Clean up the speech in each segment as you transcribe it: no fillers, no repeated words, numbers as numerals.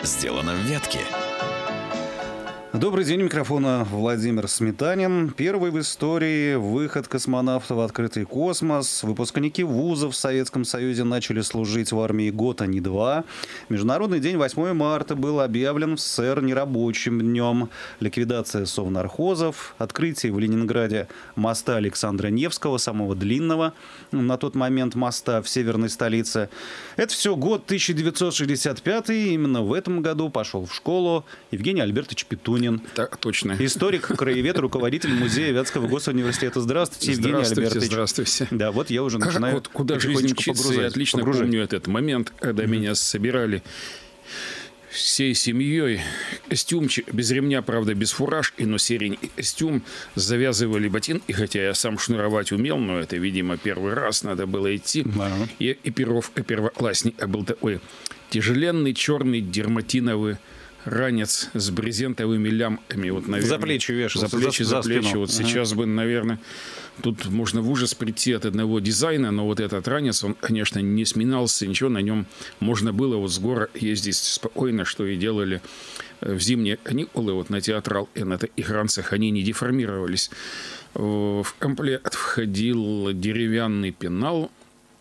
сделано в ветке. Добрый день, у микрофона Владимир Сметанин. Первый в истории выход космонавта в открытый космос. Выпускники вузов в Советском Союзе начали служить в армии год, а не два. Международный день 8 марта был объявлен в СССР нерабочим днем. Ликвидация совнархозов, открытие в Ленинграде моста Александра Невского, самого длинного на тот момент моста в северной столице. Это все год 1965. Именно в этом году пошел в школу Евгений Альбертович Петунин. Так, точно. Историк, краевед, руководитель музея Вятского госуниверситета. Здравствуйте, Евгений Альбертович. Здравствуйте. Да, вот я уже начинаю вот куда жизнь мчится, я отлично помню этот момент, когда меня собирали всей семьей. Костюмчик, без ремня, правда, без фуражки, но серенький костюм. Завязывали ботинки, хотя я сам шнуровать умел, но это, видимо, первый раз надо было идти. И первоклассник был такой тяжеленный, черный, дерматиновый ранец с брезентовыми лямками. Вот, наверное, за плечи вешался. За плечи. Вот сейчас бы, наверное, тут можно в ужас прийти от одного дизайна, но вот этот ранец, он, конечно, не сминался, ничего, на нем можно было вот с гор ездить спокойно, что и делали в зимние каникулы, вот на театрал и на таких ранцах они не деформировались. В комплект входил деревянный пенал,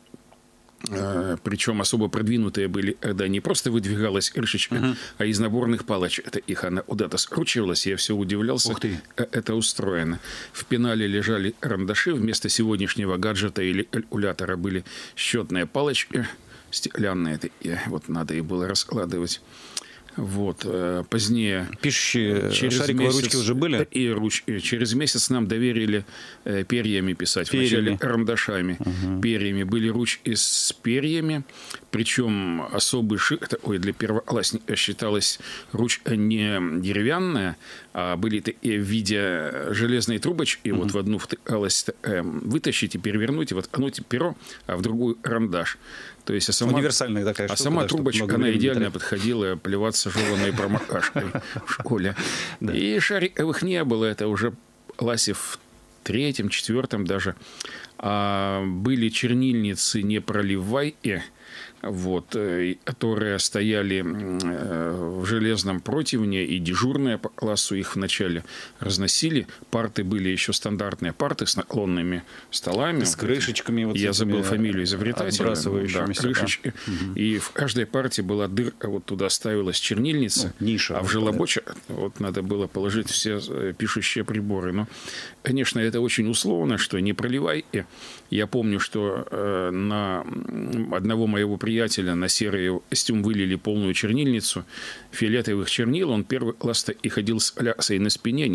причем особо продвинутые были, когда не просто выдвигалась крышечка, а из наборных палочек. Это их она куда-то скручивалась, я все удивлялся. Это устроено. В пенале лежали карандаши, вместо сегодняшнего гаджета или калькулятора были счетные палочки стеклянные. Вот надо их было раскладывать. Вот. Позднее... Пишущие шариковые ручки уже были? И ручки. Через месяц нам доверили перьями писать. Вначале карандашами. Перьями. Были ручки с перьями. Причем особый шик такой для первоклассника считалась ручка не деревянная, а были такие в виде железной трубочки. Вот в одну втыкалось вытащить и перевернуть, и воткнуть перо, а в другую карандаш. То есть, универсальная такая штука. А сама трубочка, она идеально подходила плеваться жеванной промокашкой в школе. И шариковых не было. Это уже в классе в 3-м, 4-м даже. А были чернильницы «Не проливай», вот, которые стояли в железном противне, и дежурные по классу их вначале разносили. Парты были еще стандартные парты с наклонными столами. С крышечками. Вот я забыл фамилию изобретателя. Да, крышечки. И в каждой парте была дырка, вот туда ставилась чернильница. Ниша. А в желобочек вот надо было положить все пишущие приборы. Но, конечно, это очень условно, что не проливай. Я помню, что на одного моего приятеля на серый костюм вылили полную чернильницу фиолетовых чернил. Он первый класс и ходил с лясой на спине.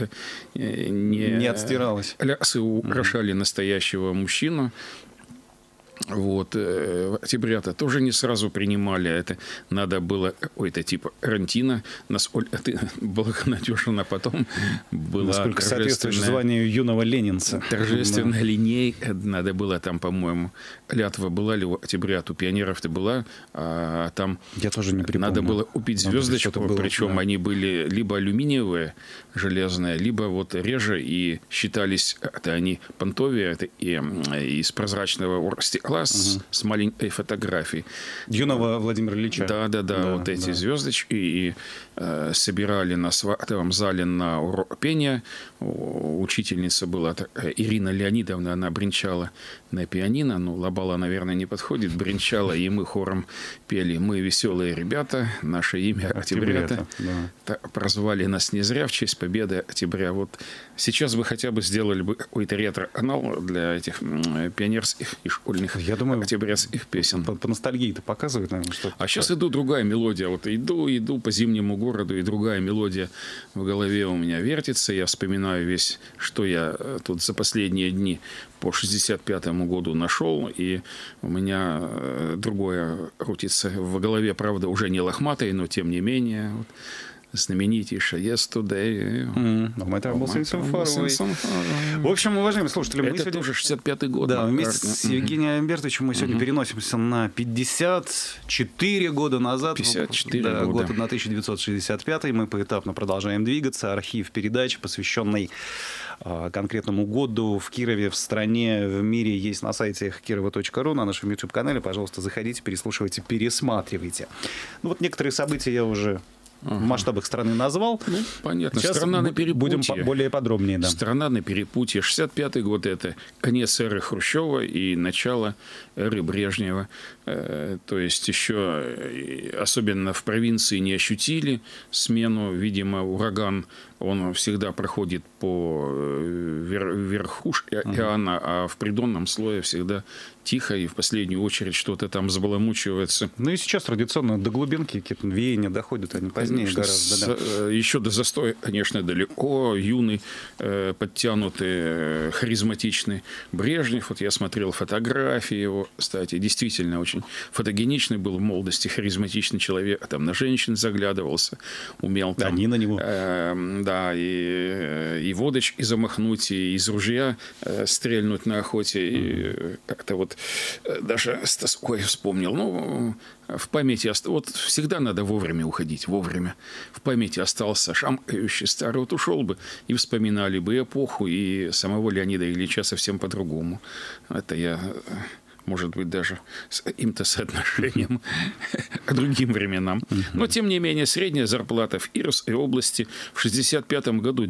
Не отстиралось. Лясы украшали настоящего мужчину. Вот. В октября-то тоже не сразу принимали. Это надо было какой-то типа карантина. Насколько ты благонадежно потом была. Насколько соответствуешь званию юного ленинца. Торжественная линейка. Надо было там, по-моему, клятва была ли у октябрят, у пионеров-то была. А там я тоже не припомню. Надо было купить звездочку. Причем они были либо алюминиевые, железные, либо вот реже. И считались, это они понтовые, это и из прозрачного стекла с маленькой фотографией. Юного Владимира Ильича. Да, вот эти звездочки. И собирали на сватовом зале на урок пения. Учительница была Ирина Леонидовна, она бренчала на пианино. Ну, лабала, наверное, не подходит. Бренчала, и мы хором пели: «Мы веселые ребята, наше имя Октябрята». Да. Прозвали нас не зря в честь победы октября. Вот сейчас бы хотя бы сделали бы какой-то ретро-канал для этих пионерских и школьных, я думаю, октябрятских песен. По ностальгии-то показывает, наверное, что. А сейчас иду другая мелодия. Вот иду по зимнему городу, и другая мелодия в голове у меня вертится. Я вспоминаю весь, что я тут за последние дни по 65-му году нашел, и у меня другое крутится в голове, правда, уже не лохматой, но тем не менее. Вот. Знаменитейшая «Yesterday». В общем, уважаемые слушатели, это сегодня уже 65-й год. Да, вместе с Евгением Альбертовичем мы сегодня переносимся на 54 года назад. 54 года. Год 1965. Мы поэтапно продолжаем двигаться. Архив передач, посвященный конкретному году в Кирове, в стране, в мире есть на сайте kirova.ru, на нашем YouTube-канале. Пожалуйста, заходите, переслушивайте, пересматривайте. Ну вот некоторые события я уже в масштабах страны назвал. Ну, понятно. Сейчас страна на перепутье. Будем более подробнее. Да. Страна на перепутье. 65-й год – это конец эры Хрущева и начало эры Брежнева. То есть еще, особенно в провинции, не ощутили смену. Видимо, ураган, он всегда проходит по верхушке океана, а в придонном слое всегда тихо, и в последнюю очередь что-то там взбаламучивается. Ну и сейчас традиционно до глубинки какие-то веяния доходят, они позднее гораздо. Да. Еще до застоя, конечно, далеко. Юный, подтянутый, харизматичный Брежнев. Вот я смотрел фотографии его, кстати, действительно очень фотогеничный был в молодости, харизматичный человек. Там на женщин заглядывался, умел там... Они на него. Да, и водочки замахнуть, и из ружья стрельнуть на охоте. И как-то вот даже с тоской вспомнил. Ну, в памяти... Вот всегда надо вовремя уходить, вовремя. В памяти остался шамкающий старый. Вот ушел бы, и вспоминали бы эпоху, и самого Леонида Ильича совсем по-другому. Это я... Может быть, даже с каким-то соотношением к другим временам. Но, тем не менее, средняя зарплата в Кировской области в 1965 году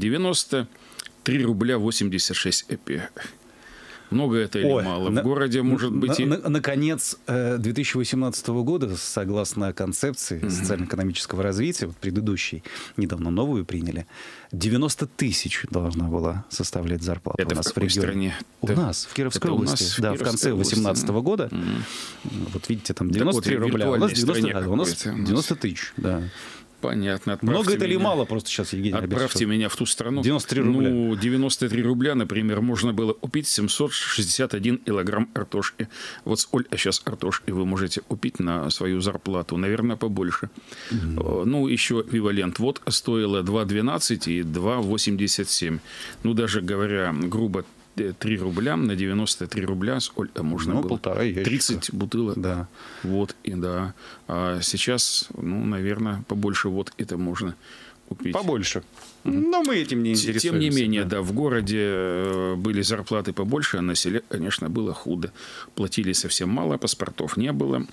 93 рубля 86 копеек. Много это или мало? В городе, может быть... Наконец 2018 года, согласно концепции социально-экономического развития, предыдущей, недавно новую приняли, 90 тысяч должна была составлять зарплата это у нас в какой стране? У нас, в Кировской области. Да, в конце 2018 года. Вот видите, там 93 рубля. У нас 90 тысяч, да. Понятно. Много это или мало просто сейчас, Евгений? Отправьте меня в ту страну. 93 рубля. Ну, 93 рубля, например, можно было купить 761 килограмм картошки. Вот сколько сейчас картошки вы можете купить на свою зарплату? Наверное, побольше. Ну, еще эквивалент. Водка стоила 2,12 и 2,87. Ну, даже говоря грубо, 3 рубля на 93 рубля сколько можно было? Полтора ящика. 30 бутылок. Да. Водки, да. А сейчас, ну, наверное, побольше водки это можно купить. Побольше. Но мы этим не интересуемся. Тем не менее, да, в городе были зарплаты побольше, а на селе, конечно, было худо. Платили совсем мало, паспортов не было.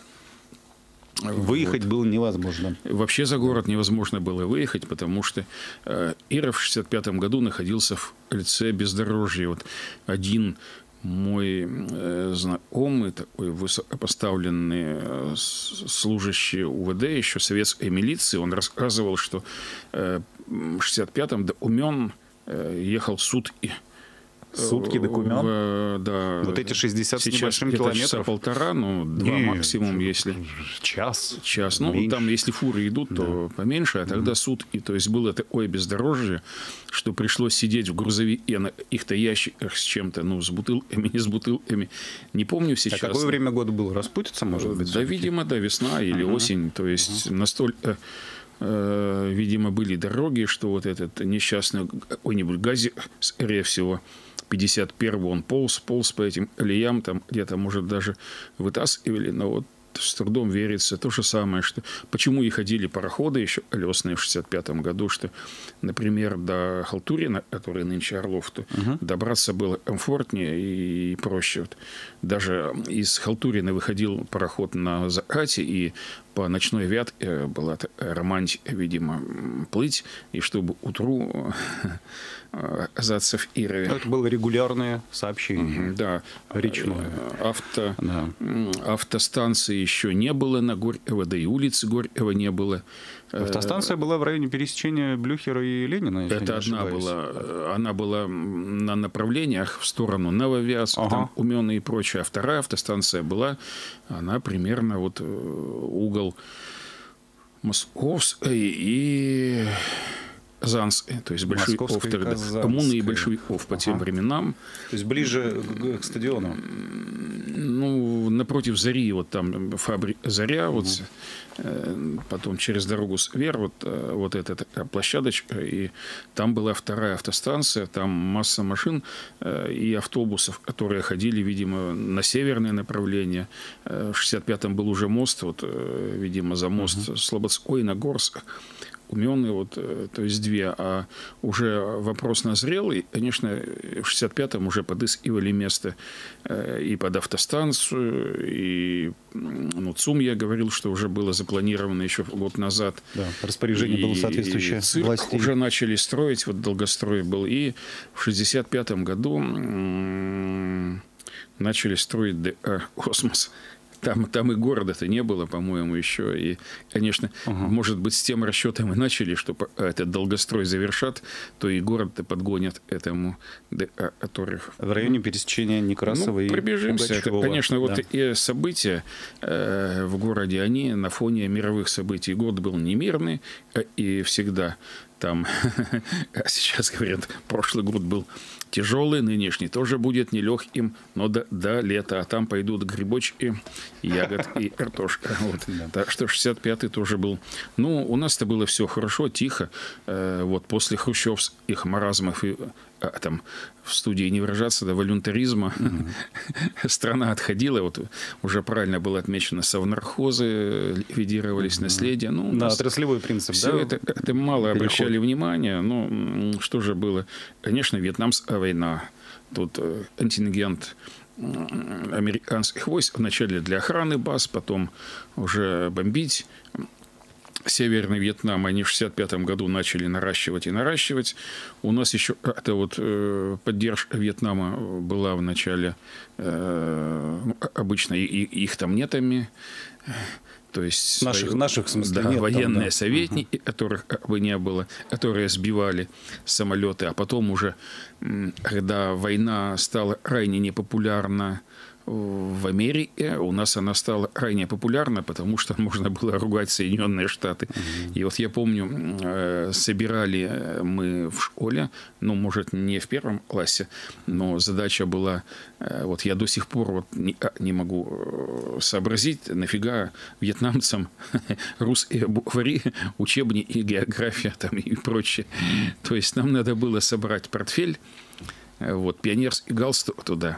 Выехать было невозможно. Вообще за город невозможно было выехать, потому что Киров в 1965 году находился в кольце бездорожья. Вот один мой знакомый, такой высокопоставленный служащий УВД, еще советской милиции, он рассказывал, что в 1965-м до Умен ехал в сутки. Сутки до Кумен? Да. Вот эти 60 с небольшим часа километров? полтора, ну, 2 максимум, если... Час? Ну, меньше. там, если фуры идут, то поменьше, а тогда сутки. То есть, было такое бездорожье, что пришлось сидеть в грузовике на их-то ящиках с чем-то, ну, с бутылками, не с бутылками. Не помню сейчас. А какое время года было? Распутица, может быть? Да, видимо, да, весна или осень. То есть, настолько... видимо, были дороги, что вот этот несчастный какой-нибудь газик, скорее всего, 51-го он полз по этим колеям, там где-то, может, даже вытаскивали, но вот с трудом верится то же самое, что почему и ходили пароходы еще колесные в 1965 году, что, например, до Халтурина, который нынче Орлов, то добраться было комфортнее и проще. Вот даже из Халтурина выходил пароход на закате, и по ночной вятке была романтика, видимо, плыть, и чтобы утру оказаться в Кирове. Это было регулярное сообщение. Да. Речное. Автостанции еще не было на Горького, да и улицы Горького не было. Автостанция была в районе пересечения Блюхера и Ленина, если это не ошибаюсь. она была на направлениях в сторону Нововяза, там Умены и прочее. А вторая автостанция была, она примерно вот угол Московской и Казанской, то есть большевиков тогда, коммуны и большевиков по тем временам. То есть ближе к стадиону? Ну, напротив Зари, вот там фабрика Заря, вот потом через дорогу Свер, вот эта такая площадочка, и там была вторая автостанция, там масса машин и автобусов, которые ходили, видимо, на северное направление. В 65-м был уже мост, вот, видимо, за мост Слободской на Горск. умены, вот, то есть две, а уже вопрос назрел, и, конечно, в 65-м уже подыскивали место и под автостанцию, и ЦУМ, я говорил, что уже было запланировано еще год назад. Да, распоряжение было соответствующее. И цирк властей уже начали строить, вот долгострой был, и в 65-м году начали строить ДК «Космос». Там и города-то не было, по-моему, еще. И, конечно, может быть, с тем расчетом и начали, что этот долгострой завершат, то и город-то подгонят этому, который... В районе пересечения Некрасова и пробежимся. Это, конечно, да. вот и события в городе, они на фоне мировых событий. Год был немирный, и всегда там, сейчас говорят, прошлый год был тяжелый, нынешний тоже будет нелегким, но до лета. А там пойдут грибочки, ягодки и картошка. Вот. Да. Так что 65-й тоже был. Ну, у нас-то было все хорошо, тихо. Вот после хрущевских маразмов и там в студии не выражаться, да, волюнтаризма, страна отходила. Вот уже правильно было отмечено, совнархозы ликвидировались, наследие. Ну, да, отраслевой принцип. Все да? это мало обращали внимания. Но что же было? Конечно, Вьетнамская война. Тут контингент американских войск вначале для охраны баз, потом уже бомбить Северный Вьетнам. Они в 1965 году начали наращивать. У нас еще это вот поддержка Вьетнама была в начале обычно их там нетами. То есть наших в смысле, да, нет, военные там, да. советники, которых бы не было, которые сбивали самолеты. А потом уже, когда война стала крайне непопулярна в Америке, у нас она стала крайне популярна, потому что можно было ругать Соединенные Штаты. И вот я помню, собирали мы в школе, ну, может, не в первом классе, но задача была, вот я до сих пор вот не могу сообразить, нафига вьетнамцам русские буквари, учебники и география там и прочее. То есть нам надо было собрать портфель, вот, пионерский галстук туда,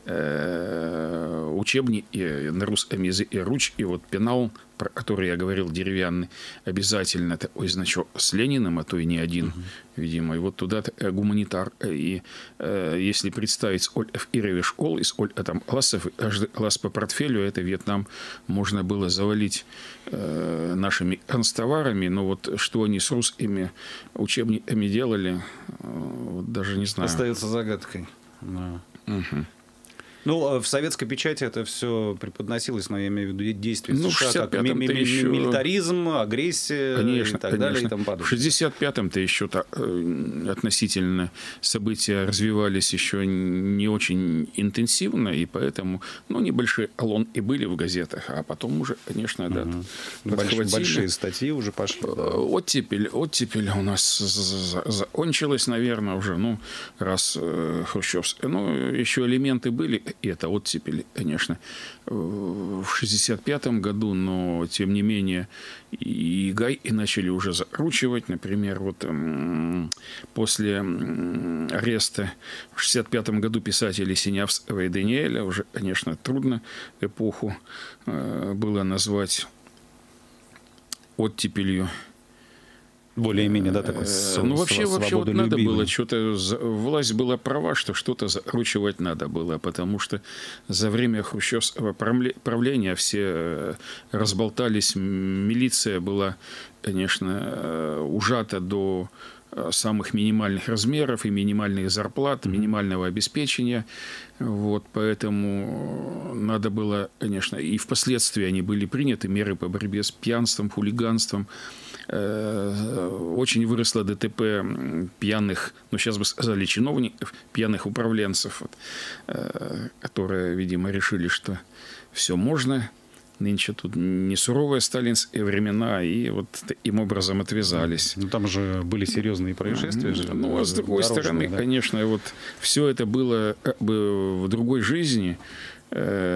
учебники на русском языке, ручки, вот пенал, про который я говорил, деревянный, обязательно такой значок с Лениным, а то и не один, видимо. И вот туда гуманитар. И если представить, сколько в Кирове школ, и сколько там классов, каждый класс по портфелю, это Вьетнам можно было завалить нашими канцтоварами. Но вот что они с русскими учебниками делали, вот даже не знаю. Остается загадкой. Да. Ну, в советской печати это все преподносилось, но я имею в виду действия США, как милитаризм, агрессия, конечно, и так далее и тому подобное. В 65-м-то еще относительно события развивались еще не очень интенсивно, и поэтому небольшие колонки были в газетах, а потом уже, конечно, да, большие статьи уже пошли. Да. Оттепель у нас закончилась, наверное, уже, раз хрущевская. Еще элементы были, и это оттепель, конечно, в 65-м году, но, тем не менее, и гайки начали уже закручивать. Например, вот после ареста в 65-м году писателей Синявского и Даниэля, уже, конечно, трудно эпоху было назвать оттепелью. Более-менее, да, такой вообще вот надо было что-то, власть была права, что что-то закручивать надо было, потому что за время хрущевского правления все разболтались, милиция была, конечно, ужата до самых минимальных размеров и минимальных зарплат, минимального обеспечения. Вот, поэтому надо было, конечно, и впоследствии они были приняты, меры по борьбе с пьянством, хулиганством. Очень выросло ДТП пьяных, сейчас бы сказали, чиновников, пьяных управленцев, которые, видимо, решили, что все можно. Нынче тут не суровые сталинские времена, и вот таким образом отвязались. Там же были серьезные происшествия. А с другой стороны, да? Конечно, вот все это было как бы в другой жизни,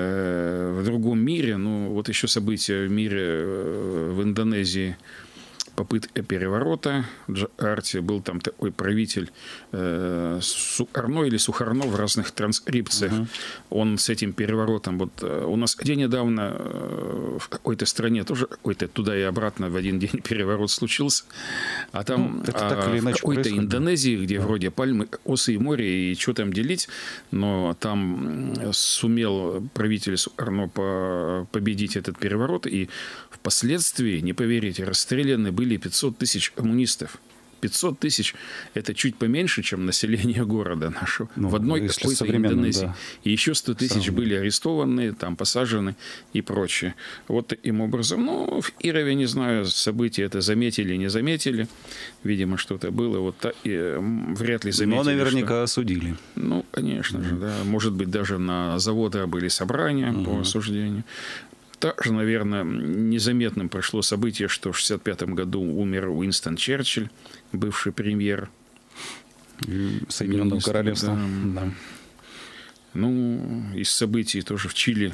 в другом мире. Вот еще события в мире в Индонезии попытка переворота Джакарте. Был там такой правитель Сукарно или Сухарно в разных транскрипциях. Он с этим переворотом... Вот у нас где недавно в какой-то стране тоже какой-то туда и обратно в один день переворот случился. А там в какой-то Индонезии, где вроде пальмы, осы и море, и что там делить, но там сумел правитель Сукарно победить этот переворот, и впоследствии, не поверите, расстреляны были 500 тысяч коммунистов. 500 тысяч – это чуть поменьше, чем население города нашего. В одной какой-то Индонезии. Да. И еще 100 тысяч были арестованы, там посажены и прочее. Вот таким образом. Ну, в Кирове, не знаю, события это заметили, не заметили. Видимо, что-то было. Вот так, вряд ли заметили. Но наверняка осудили. Ну, конечно же, да. Может быть, даже на заводах были собрания по осуждению. Также, наверное, незаметным прошло событие, что в 1965 году умер Уинстон Черчилль, бывший премьер Соединенного Королевства. Да. Да. Ну, из событий тоже в Чили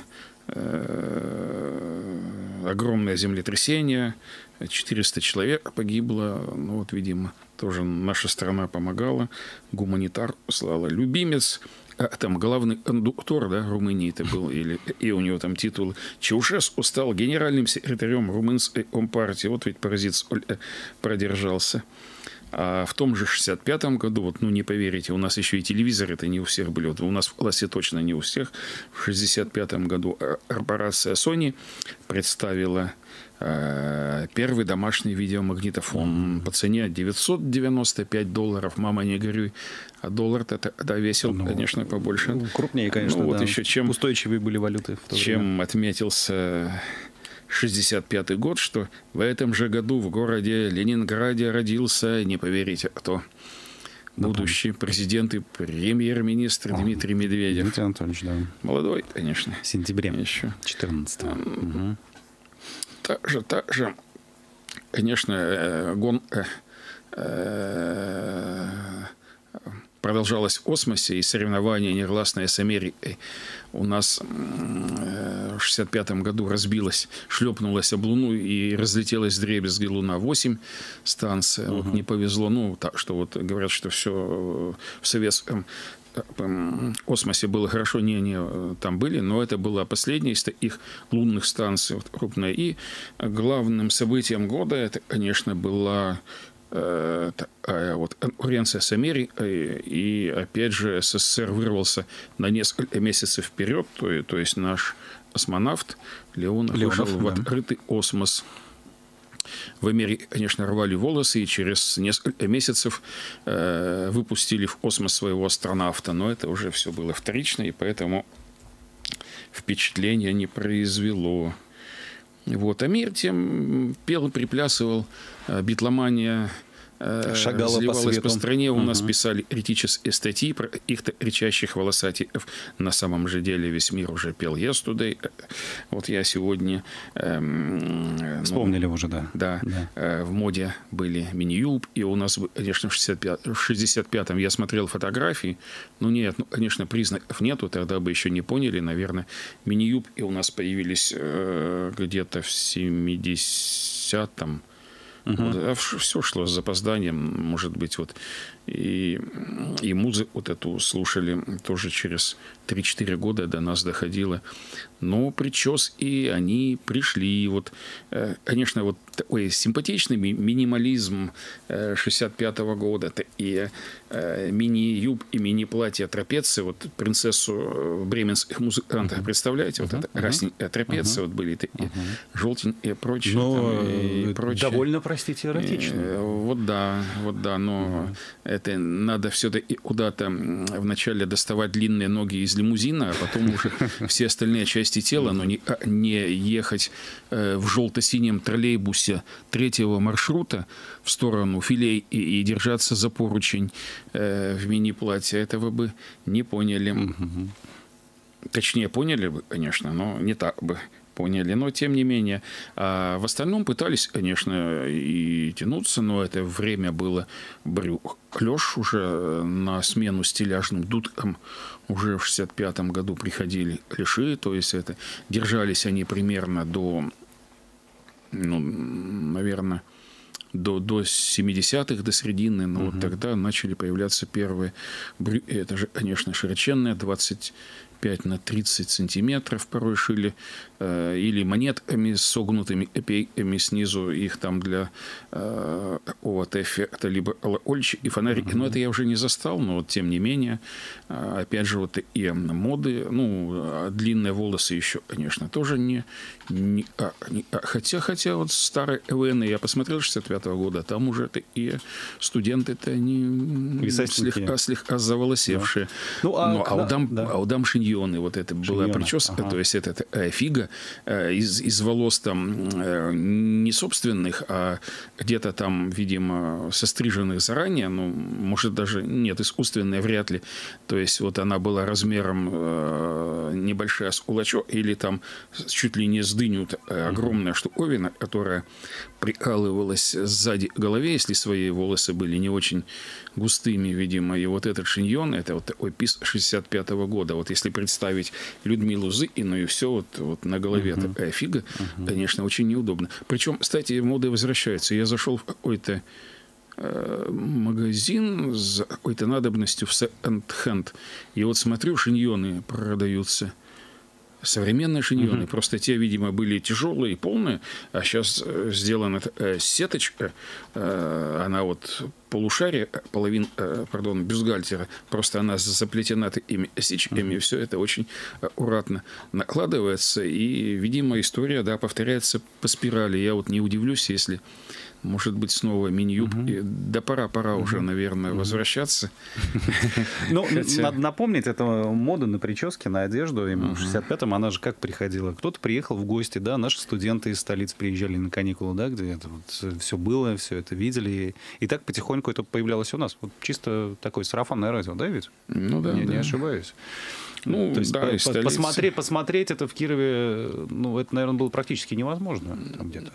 огромное землетрясение, 400 человек погибло. Ну, вот, видимо, тоже наша страна помогала, гуманитар слала. Любимец, там главный кондуктор, да, Румынии это был, и у него там титул Чаушеску стал генеральным секретарем румынской компартии. Вот ведь паразит продержался. А в том же 1965 году, вот, ну, не поверите, у нас еще и телевизоры-то не у всех были. Вот у нас в классе точно не у всех. В 1965 году корпорация Sony представила первый домашний видеомагнитофон по цене $995. Мама, не горюй. А доллар-то тогда весил, конечно, побольше. Крупнее, конечно, ну, вот да. еще чем устойчивые были валюты в то время. Чем отметился 1965 год, что в этом же году в городе Ленинграде родился, не поверите, кто? Будущий президент и премьер-министр Дмитрий Медведев. Дмитрий Анатольевич, да. Молодой, конечно. В сентябре еще 14-го. Также, конечно, гонка продолжалась в космосе, и соревнования негласные с Америкой. У нас в 1965 году шлепнулась об Луну и разлетелась вдребезги Луна-8 станция. Вот не повезло. Ну, так что вот говорят, что все в советском космосе было хорошо, там были, но это была последняя из таких лунных станций крупная. И главным событием года это, конечно, была вот конкуренция с Америкой, и опять же СССР вырвался на несколько месяцев вперед, то есть наш космонавт Леонов вышел в открытый космос. В Америке, конечно, рвали волосы, и через несколько месяцев выпустили в космос своего астронавта, но это уже все было вторично, и поэтому впечатления не произвело. Вот. А мир тем пел и приплясывал, битломания разливалась по стране. У нас писали критические статьи про каких-то кричащих волосатиков. На самом же деле весь мир уже пел «Yesterday». Вот я сегодня... Вспомнили уже, да. Да. В моде были мини-юб. И у нас, конечно, в 65-м я смотрел фотографии. Ну, нет, конечно, признаков нету. Тогда бы еще не поняли, наверное. Мини-юбки у нас появились где-то в 70-м. Вот, а все шло с запозданием, может быть, вот. И музыку вот эту слушали тоже через 3-4 года до нас доходило. Но прически они пришли. Вот, конечно, вот такой симпатичный минимализм 65-го года. И мини-юб и мини-платье трапеции. Вот принцессу бременских музыкантов, представляете? Вот это красненькая трапеция. Вот были такие желтенькие и прочее. Но довольно, простите, эротично. Вот да. Но это надо все-таки куда-то вначале доставать длинные ноги из лимузина, а потом уже все остальные части тела, но не ехать в желто-синем троллейбусе 3-го маршрута в сторону Филей и держаться за поручень в мини-платье. Этого бы не поняли. Точнее, поняли бы, конечно, но не так бы поняли. Но, тем не менее, в остальном пытались, конечно, и тянуться, но это время было брюк-клёш уже на смену стиляжным дудкам. Уже в 65-м году приходили клиши, то есть это держались они примерно до, наверное, до 70-х, до середины, но вот тогда начали появляться первые брюки. Это же, конечно, широченные, 25 на 30 сантиметров порой шили, или монетками с согнутыми эпейками снизу, их там для какого-то эффекта, либо ольчи и фонарики. Но это я уже не застал, но вот тем не менее, опять же, вот и моды, ну, длинные волосы еще, конечно, тоже хотя вот старые ЭВН, я посмотрел 65-го года, там уже и студенты-то они слегка заволосевшие. Да. Ну, у дам шиньоны, вот это была прическа, то есть это фига из волос там не собственных, а где-то там, видимо, состриженных заранее, ну, может, даже нет, искусственная вряд ли. То есть вот она была размером небольшая с кулачок, или там чуть ли не с дыню огромная штуковина, которая прикалывалась сзади к голове, если свои волосы были не очень густыми, видимо. И вот этот шиньон, это вот такой пис 65-го года. Вот если представить Людмилу Зыкину, и все вот на голове такая фига, конечно, очень неудобно. Причем, кстати, моды возвращаются. Я зашел в какой-то магазин с какой-то надобностью в секонд-хенд. И вот смотрю, шиньоны продаются. Современные шиньоны. Просто те, видимо, были тяжелые и полные, а сейчас сделана сеточка, она вот полушарие, бюстгальтера, просто она заплетена такими сечками, и все это очень аккуратно накладывается, и, видимо, история, да, повторяется по спирали. Я вот не удивлюсь, если, может быть, снова мини-юбки. Да пора уже, наверное, возвращаться. Ну, надо напомнить, это мода на прически, на одежду. Именно в 65-м она же как приходила? Кто-то приехал в гости, да, наши студенты из столиц приезжали на каникулы, да, где это вот все было, все это видели. И так потихоньку это появлялось у нас. Вот чисто такое сарафанное радио, да, ведь? Ну да. Не ошибаюсь. Ну, то есть да, посмотреть это в Кирове, ну, это, наверное, было практически невозможно там где-то.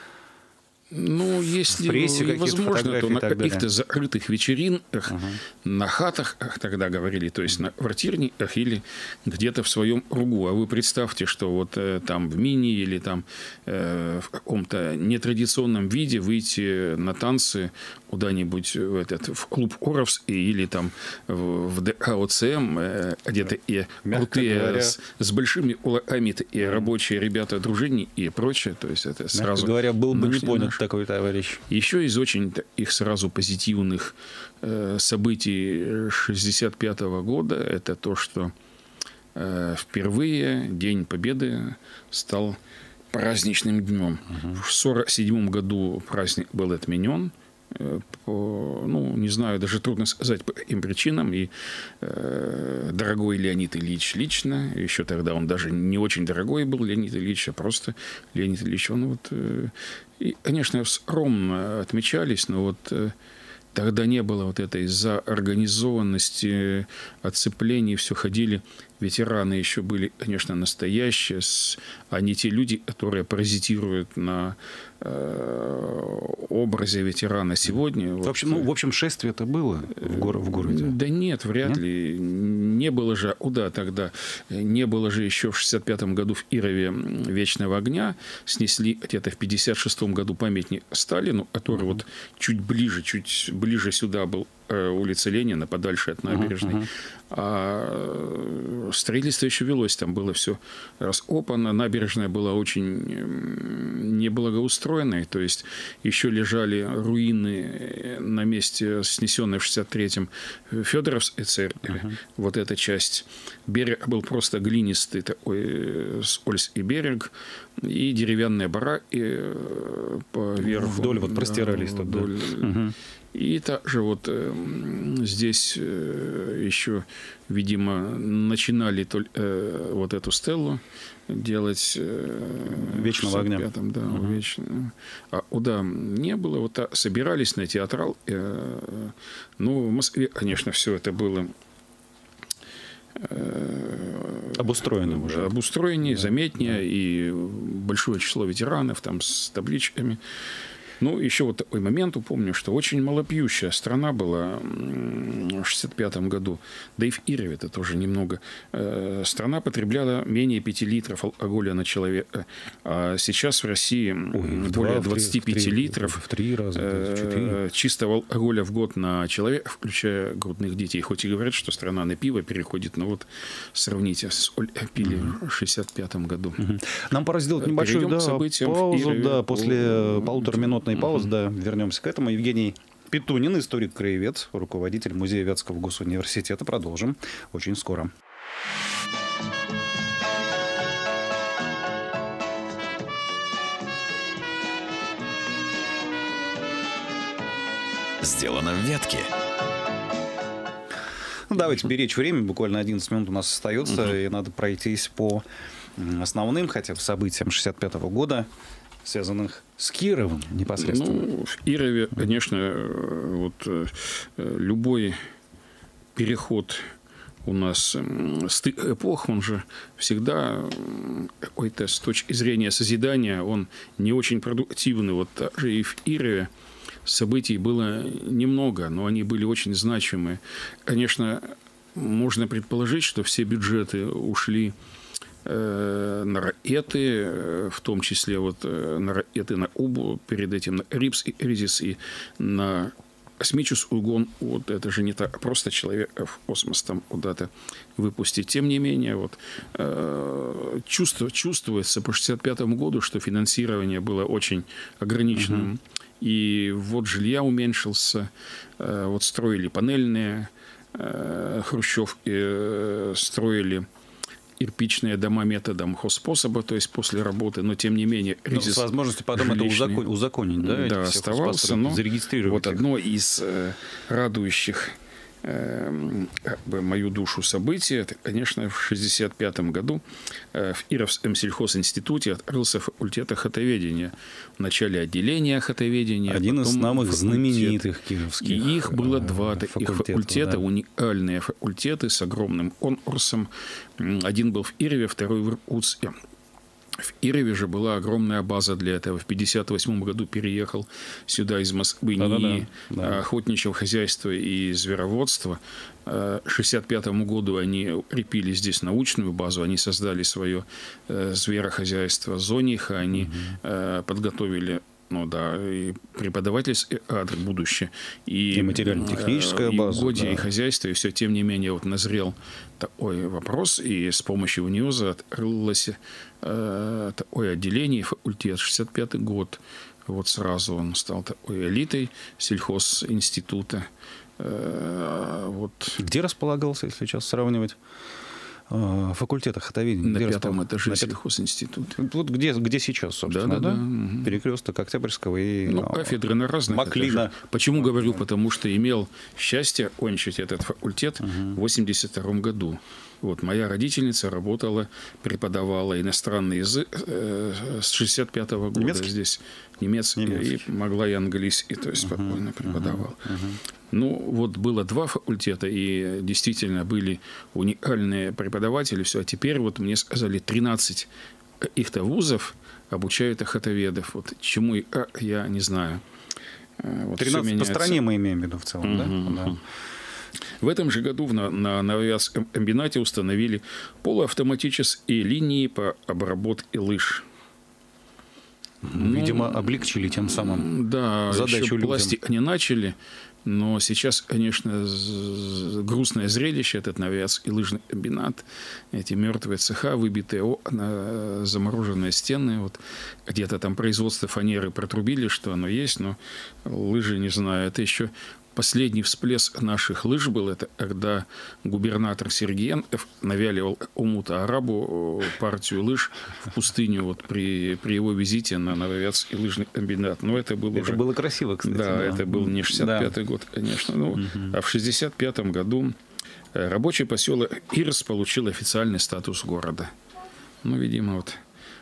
Ну, если возможно, то на каких-то закрытых вечеринках, на хатах, тогда говорили, то есть на квартирниках или где-то в своем кругу. А вы представьте, что вот там в мини или там в каком-то нетрадиционном виде выйти на танцы куда-нибудь в клуб Оровский или там в ДКОЦМ, где-то и крутые с большими кулаками и рабочие ребята, дружинники и прочее. То есть это сразу... Мягко говоря, был бы не понят такой товарищ. Еще из очень их сразу позитивных событий 65-го года это то, что впервые День Победы стал праздничным днем. В 1947 году праздник был отменен. Ну, не знаю, даже трудно сказать по каким причинам. И дорогой Леонид Ильич лично, еще тогда он даже не очень дорогой был, Леонид Ильич, а просто Леонид Ильич, он вот... И, конечно, скромно отмечались, но вот тогда не было вот этой заорганизованности, отцеплений, все ходили. Ветераны еще были, конечно, настоящие, а не те люди, которые паразитируют на образе ветерана сегодня. В общем, шествие-то было в городе? Да нет, вряд ли. Не было же, куда тогда? Не было же еще в 65-м году в Кирове Вечного огня. Снесли где-то в 56-м году памятник Сталину, который вот чуть ближе сюда был, улица Ленина, подальше от набережной. А строительство еще велось, там было все раскопано, набережная была очень неблагоустроенной, то есть еще лежали руины на месте снесенной в 63-м Федоровской церкви. Вот эта часть. Берег был просто глинистый такой, скользкий берег, и деревянные бараки поверху. Вдоль вот простирались тут. Вдоль. И также вот здесь еще, видимо, начинали вот эту стелу делать Вечного огня. Да, вечного. А куда не было, вот собирались на театрал. Ну, в Москве, конечно, все это было обустроено уже. Обустроеннее, заметнее, и большое число ветеранов там с табличками. Ну, еще вот такой момент упомню, что очень малопьющая страна была в 1965 году. Да и в Ирове это тоже немного. Страна потребляла менее 5 литров алкоголя на человека. А сейчас в России более 25 литров в 3 раза, в 4. чистого алкоголя в год на человека, включая грудных детей. Хоть и говорят, что страна на пиво переходит, но вот сравните, пили в 1965 году. Нам пора сделать небольшую паузу. После полутораминутной паузы вернемся к этому. Евгений Петунин, историк-краевед, руководитель Музея Вятского госуниверситета. Продолжим очень скоро. Сделано в Вятке. Давайте беречь время. Буквально 11 минут у нас остается, и надо пройтись по основным хотя бы событиям 1965 года, связанных с Кировом непосредственно. Ну, в Кирове, конечно, вот любой переход у нас стык эпох, он же всегда какой-то с точки зрения созидания, он не очень продуктивный. Вот также и в Кирове событий было немного, но они были очень значимые. Конечно, можно предположить, что все бюджеты ушли на ракеты, в том числе вот на ракеты на Убу, перед этим на Рипский кризис и на космическую гонку. Вот это же не так просто человека в космос там куда-то выпустить. Тем не менее, вот, чувствуется по 1965 году, что финансирование было очень ограниченным. И вот жилья уменьшился, вот строили панельные хрущевки, строили кирпичные дома методом хозспособа, то есть после работы, но тем не менее кризис... С возможностью потом это узаконить, да? Да, оставался, но зарегистрировать. Вот одно из радующих как бы мою душу событий, это, конечно, в 1965 году в Кировском сельхозинституте открылся факультет охотоведения. В начале отделения охотоведения. Один из самых знаменитых кировских. И их было два таких факультета, уникальные факультеты с огромным конкурсом. Один был в Кирове, второй в Иркутске. В Кирове же была огромная база для этого. В 1958 году переехал сюда из Москвы НИИ охотничьего хозяйства и звероводства. К 1965 году они укрепили здесь научную базу, они создали свое зверохозяйство Зониха, они подготовили и преподавательский кадр будущее, и материально-техническая база, и угодья, и хозяйство, и все. Тем не менее, вот назрел такой вопрос, и с помощью УНИОЗа открылось такое отделение, факультет, 1965 год. Вот сразу он стал такой элитой сельхозинститута. Вот. Где располагался, если сейчас сравнивать? Факультет охотоведения. На 5-м этаже сельхозинститута. Вот где сейчас, собственно, да? Перекресток Октябрьского и кафедры на разных Маклина. этажах. Почему говорю? Потому что имел счастье окончить этот факультет в 1982 году. Вот, моя родительница работала, преподавала иностранный язык с 1965 года. Немецкий? Здесь немецкий. И могла и английский, то есть спокойно преподавала. Ну, вот было 2 факультета, и действительно были уникальные преподаватели. Все. А теперь вот мне сказали, 13 их-то вузов обучают охотоведов. Вот чему и как, я не знаю. Вот 13 по стране мы имеем в виду в целом, да? В этом же году на Нововятском комбинате установили полуавтоматические линии по обработке лыж. Видимо, облегчили тем самым задачу еще людям. пластик не начали, но сейчас, конечно, грустное зрелище этот Нововятский лыжный комбинат. Эти мертвые цеха, выбитые окна, замороженные стены. Вот где-то там производство фанеры протрубили, что оно есть, но лыжи, не знаю, это еще... Последний всплеск наших лыж был, это когда губернатор Сергеенков навяливал кому-то арабу партию лыж в пустыню вот при его визите на Нововятский лыжный комбинат. Но это было уже... было красиво, кстати. Да, это был не 65-й год, конечно. А в 65-м году рабочий поселок Ирс получил официальный статус города. Ну, видимо, вот...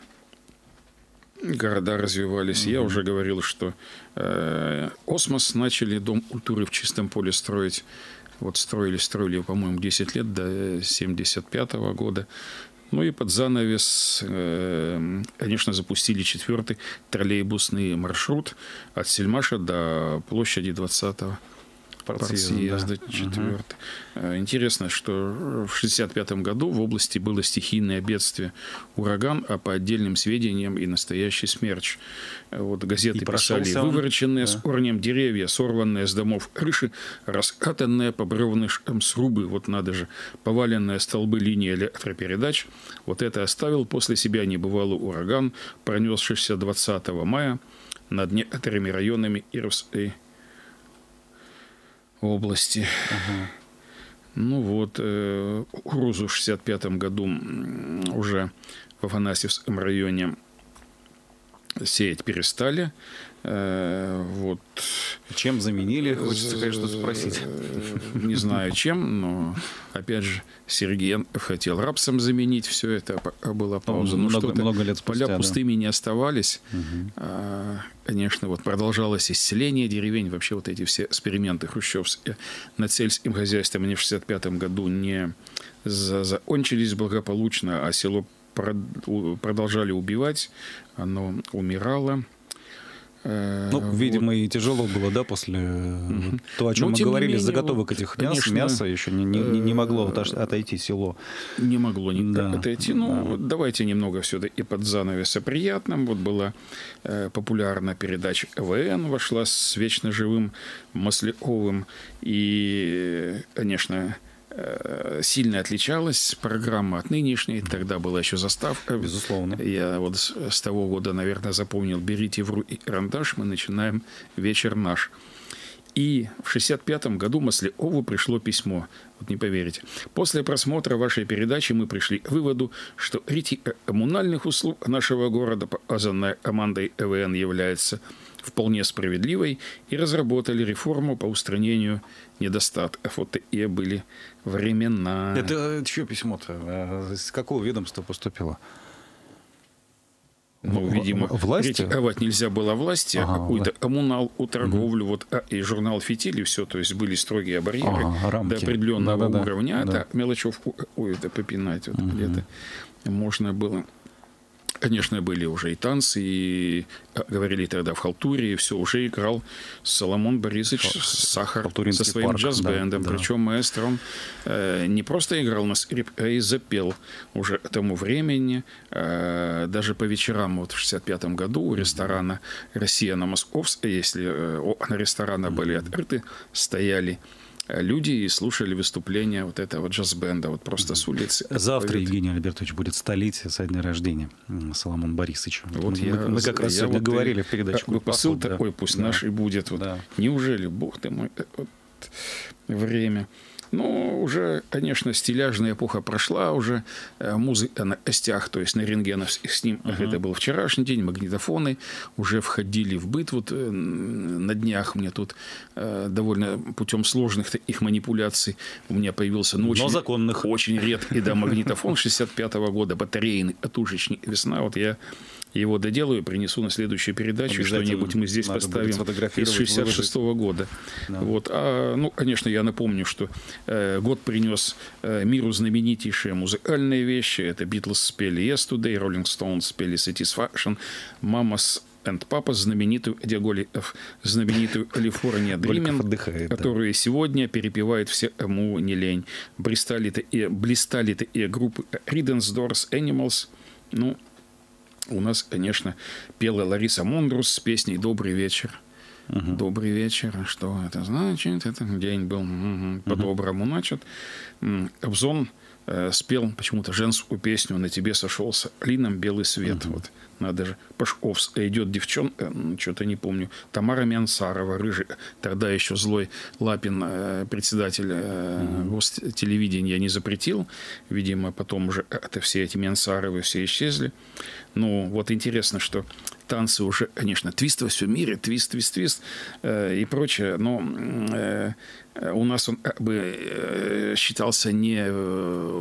Города развивались. Я уже говорил, что Осмос начали Дом культуры в Чистом поле строить. Вот строили, по-моему, 10 лет, до 75 года. Ну и под занавес, конечно, запустили 4-й троллейбусный маршрут от Сельмаша до площади 20-го. Партсъезда, да. 4-й. Интересно, что в 1965 году в области было стихийное бедствие, ураган, а по отдельным сведениям и настоящий смерч. Вот газеты писали: вывороченные с корнем деревья, сорванные с домов крыши, раскатанные по бревнышкам срубы, вот надо же, поваленные столбы линии электропередач. Вот это оставил после себя небывалый ураган, пронесшийся 20 мая над некоторыми районами Кировской области. Ну вот, кукурузу в 1965 году уже в Афанасьевском районе сеять перестали. Вот. Чем заменили? Хочется, конечно, спросить. Не знаю, чем, но, опять же, Сергей хотел рапсом заменить. Все это была пауза. Много лет спустя, поля пустыми не оставались. Конечно, вот продолжалось исселение деревень. Вообще вот эти все эксперименты хрущевские над сельским хозяйством они в 1965 году не закончились благополучно, а село продолжали убивать. Оно умирало. Ну, видимо, и тяжело было, да, после того, о чем мы говорили, заготовок этих мяса еще не могло отойти село. Не могло никак отойти. Ну, давайте немного все-таки под занавес о приятном. Вот была популярная передача КВН, вошла с вечно живым Масляковым. И, конечно, сильно отличалась программа от нынешней. Тогда была еще заставка. Безусловно. Я вот с того года, наверное, запомнил: берите в руки карандаш, мы начинаем вечер наш. И в 1965 году Маслякову пришло письмо. Вот не поверите. После просмотра вашей передачи мы пришли к выводу, что критика коммунальных услуг нашего города, показанная командой КВН, является вполне справедливой, и разработали реформу по устранению недостатков. Вот такие были времена. Это чье письмо-то? С какого ведомства поступило? Ну, видимо, власти? Критиковать нельзя было власти, а какую-то коммуналку, торговлю, вот, и журнал «Фитиль», и все. То есть были строгие барьеры до определенного уровня. Да. Так, мелочевку какую-то попинать вот, где-то можно было. Конечно, были уже и танцы, и говорили тогда в халтуре, и все, уже играл Соломон Борисович Сахар со своим джаз-бендом. Да. Причем маэстро, он не просто играл на скрипке, а и запел уже к тому времени. Даже по вечерам, вот в 1965 году у ресторана «Россия» на Московской, если окна ресторана были открыты, стояли люди и слушали выступления вот этого джаз-бенда вот просто с улицы. Завтра Евгений Альбертович будет столетие со дня рождения Соломона Борисовича. Вот мы как раз сегодня говорили в передаче. Посыл такой, пусть наш и будет. Вот. Неужели, бог ты мой, вот время. Ну, уже, конечно, стиляжная эпоха прошла, уже музыка на костях, то есть на рентгеновских снимках, это был вчерашний день, магнитофоны уже входили в быт. Вот на днях мне тут довольно путем сложных таких манипуляций у меня появился, законных, очень редкий магнитофон 65-го года, батарейный, катушечник, весна. Вот я его доделаю, принесу на следующую передачу, что-нибудь мы здесь поставим из 66-го года. Да. Вот. Ну, конечно, я напомню, что год принес миру знаменитейшие музыкальные вещи. Это Битлз спели Yesterday, Rolling Stones спели Satisfaction, Mamas and Papas, знаменитую California Dreamin', которую сегодня перепевают все, кому не лень. Блистали такие группы Creedence, Doors, Animals. Ну, у нас, конечно, пела Лариса Мондрус с песней «Добрый вечер». Добрый вечер. Что это значит? Это день был по-доброму начат. Кобзон спел почему-то женскую песню «На тебе сошелся клином белый свет». Вот. Надо же. Пашковская идет девчонка, что-то не помню. Тамара Миансарова, рыжая. Тогда еще злой Лапин, председатель гостелевидения, не запретил. Видимо, потом уже все эти Миансаровы все исчезли. Ну, вот интересно, что танцы уже, конечно, твист во всем мире, твист и прочее, но у нас он как бы считался не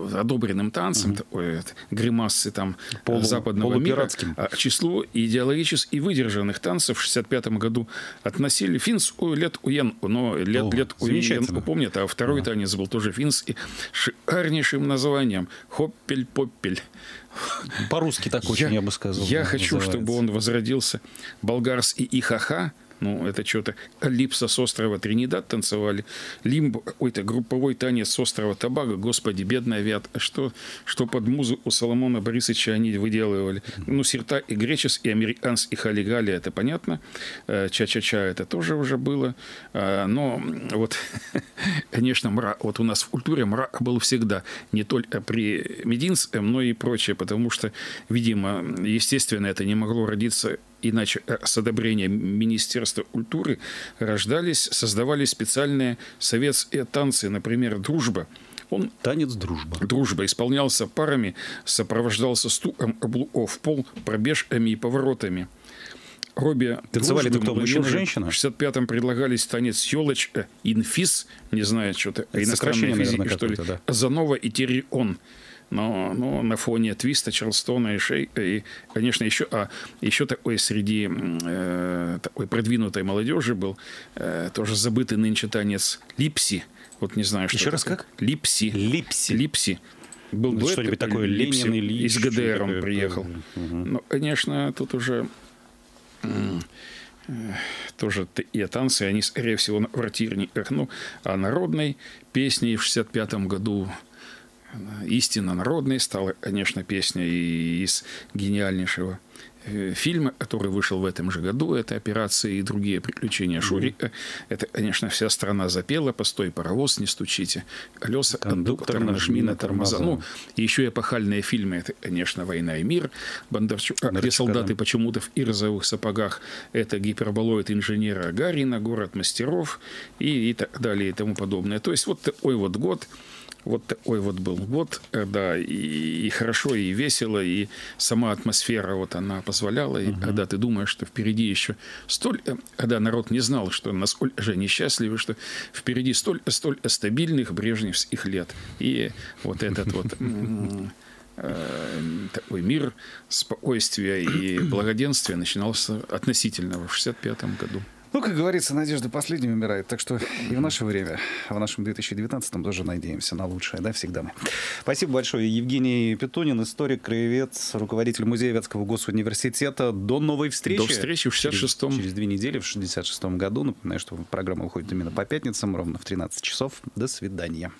одобренным танцем, гримасы там западного мира, к числу идеологически и выдержанных танцев в 1965 году относили финс лет уен, но лет уен помнят, а второй танец был тоже финский, шикарнейшим названием «Хоппель-поппель». По-русски так очень, я бы сказал. Я хочу, чтобы он возродился. Болгарский ихаха. Ну, это что-то Липса с острова Тринидад танцевали. Лимбо, какой-то групповой танец с острова Тобаго. Господи, бедная Вят. Что под музыку Соломона Борисовича они выделывали? Ну, сирта и гречес, и американс, и халигали, это понятно. Ча-ча-ча, это тоже уже было. Но вот, конечно, мрак. Вот у нас в культуре мрак был всегда. Не только при Мединском, но и прочее. Потому что, видимо, естественно, это не могло родиться иначе с одобрения Министерства культуры создавались специальные советские танцы, например, «Дружба». Танец «Дружба». «Дружба» исполнялся парами, сопровождался стуком каблуков в пол, пробежками и поворотами. Обе танцевали-то кто, мужчина и женщина? В 65-м предлагались танец «Ёлочка», «Инфис», не знаю, что-то, иностранной физики, что ли, да. «Азанова» и «Тирион». Но на фоне твиста, Чарльстона и Шейка, и, конечно, еще такой среди такой продвинутой молодежи был тоже забытый нынче танец «Липси». Вот не знаю, что еще раз как? «Липси». «Липси». Был дуэт что-нибудь такое, Ленин или из ГДР он приехал. Но, конечно, тут уже тоже и танцы, они, скорее всего, на квартирниках. Ну, а народной песней в 65-м году истинно народной стала, конечно, песня из гениальнейшего фильма, который вышел в этом же году. Это «Операция и другие приключения Шурика». Это, конечно, вся страна запела: «Постой, паровоз, не стучите колеса, кондуктор, нажми на тормоза». Ну, и еще эпохальные фильмы. Это, конечно, «Война и мир» Бондарчука, где солдаты почему-то в ирзовых сапогах. Это «Гиперболоид инженера Гарина», «Город мастеров» и так далее и тому подобное. То есть вот такой вот год. Вот такой вот был год, да, и хорошо, и весело, и сама атмосфера вот она позволяла, и когда ты думаешь, что впереди еще когда народ не знал, что насколько же несчастливы, что впереди столь стабильных брежневских лет, и вот этот вот такой мир спокойствия и благоденствия начинался относительно в 65-м году. Ну, как говорится, надежда последней умирает. Так что и в наше время, в нашем 2019-м тоже надеемся на лучшее, да, всегда мы. Спасибо большое. Евгений Петунин, историк, краевед, руководитель Музея Вятского госуниверситета. До новой встречи. До встречи в 66-м. Через 2 недели, в 66-м году. Напоминаю, что программа выходит именно по пятницам, ровно в 13 часов. До свидания.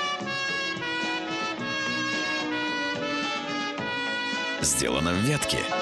Сделано в Вятке.